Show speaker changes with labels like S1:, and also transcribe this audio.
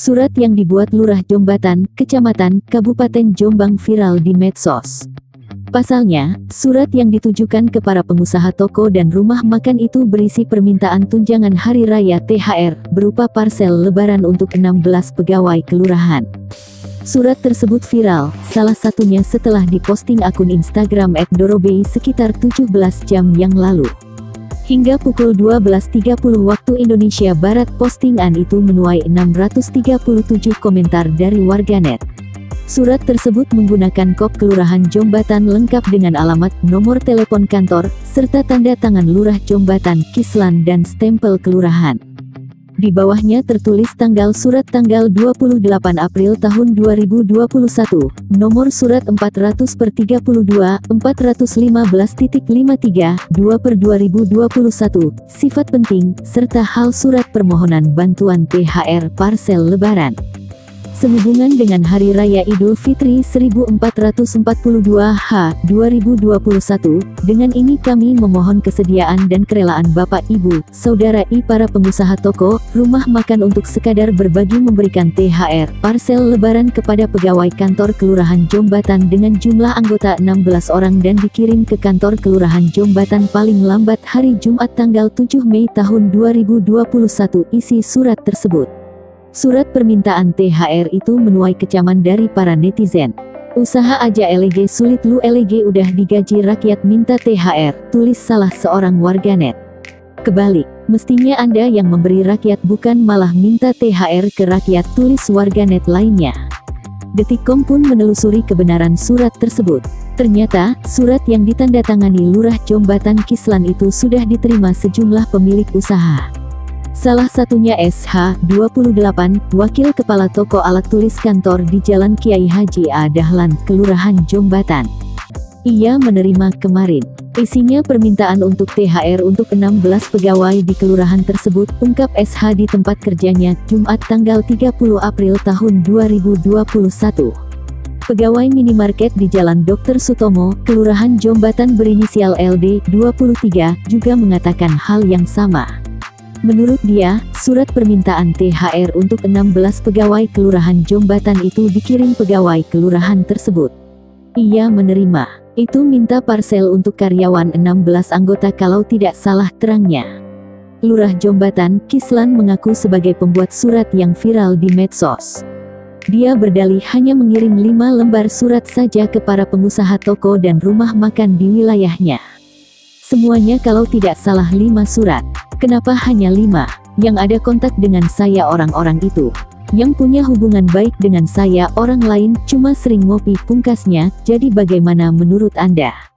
S1: Surat yang dibuat Lurah Jombatan, Kecamatan, Kabupaten Jombang viral di medsos. Pasalnya, surat yang ditujukan ke para pengusaha toko dan rumah makan itu berisi permintaan tunjangan hari raya THR, berupa parsel lebaran untuk 16 pegawai kelurahan. Surat tersebut viral, salah satunya setelah diposting akun Instagram @dorobei sekitar 17 jam yang lalu. Hingga pukul 12.30 waktu Indonesia Barat, postingan itu menuai 637 komentar dari warganet. Surat tersebut menggunakan kop Kelurahan Jombatan lengkap dengan alamat, nomor telepon kantor, serta tanda tangan Lurah Jombatan, Kislan dan stempel kelurahan. Di bawahnya tertulis tanggal surat tanggal 28 April tahun 2021, nomor surat 400/32, 415.53, 2/2021, sifat penting, serta hal surat permohonan bantuan THR parsel lebaran. Sehubungan dengan Hari Raya Idul Fitri 1442 2021, dengan ini kami memohon kesediaan dan kerelaan Bapak Ibu, Saudara para pengusaha toko, rumah makan untuk sekadar berbagi memberikan THR, parsel lebaran kepada pegawai kantor Kelurahan Jombatan dengan jumlah anggota 16 orang dan dikirim ke kantor Kelurahan Jombatan paling lambat hari Jumat tanggal 7 Mei tahun 2021. Isi surat tersebut. Surat permintaan THR itu menuai kecaman dari para netizen. Usaha aja LG sulit lu LG udah digaji rakyat minta THR, tulis salah seorang warganet. Kebalik, mestinya Anda yang memberi rakyat bukan malah minta THR ke rakyat, tulis warganet lainnya. Detikcom pun menelusuri kebenaran surat tersebut. Ternyata, surat yang ditandatangani Lurah Jombatan Kislan itu sudah diterima sejumlah pemilik usaha. Salah satunya SH, 28, Wakil Kepala Toko Alat Tulis Kantor di Jalan Kiai Haji A. Dahlan, Kelurahan Jombatan. Ia menerima kemarin. Isinya permintaan untuk THR untuk 16 pegawai di kelurahan tersebut, ungkap SH di tempat kerjanya, Jumat tanggal 30 April tahun 2021. Pegawai minimarket di Jalan Dr. Sutomo, Kelurahan Jombatan berinisial LD, 23, juga mengatakan hal yang sama. Menurut dia, surat permintaan THR untuk 16 pegawai Kelurahan Jombatan itu dikirim pegawai kelurahan tersebut. Ia menerima. Itu minta parsel untuk karyawan 16 anggota kalau tidak salah, terangnya. Lurah Jombatan, Kislan mengaku sebagai pembuat surat yang viral di medsos. Dia berdalih hanya mengirim 5 lembar surat saja ke para pengusaha toko dan rumah makan di wilayahnya. Semuanya kalau tidak salah 5 surat. Kenapa hanya 5? Yang ada kontak dengan saya orang-orang itu. Yang punya hubungan baik dengan saya orang lain, cuma sering ngopi, pungkasnya. Jadi bagaimana menurut Anda?